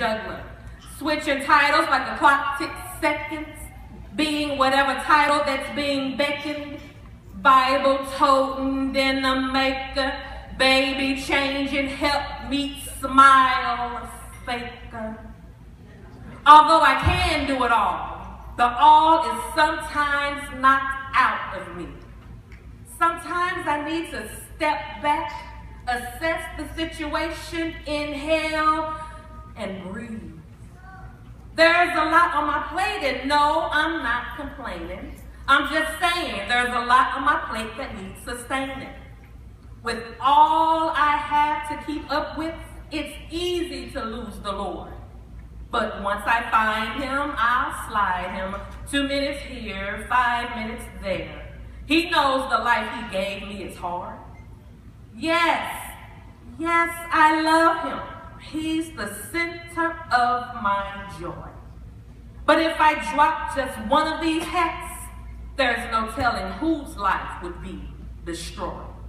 juggling, switching titles like the clock ticks seconds, being whatever title that's being beckoned, Bible toting, dinner maker, baby changing, help meet smile faker. Although I can do it all, the all is sometimes knocked out of me. Sometimes I need to step back, assess the situation, inhale, and breathe. There's a lot on my plate, and no, I'm not complaining. I'm just saying there's a lot on my plate that needs sustaining. With all I have to keep up with, it's easy to lose the Lord. But once I find him, I'll slide him. 2 minutes here, 5 minutes there. He knows the life he gave me is hard. Yes, I love him. He's the center of my joy. But if I drop just one of these hats, there's no telling whose life would be destroyed.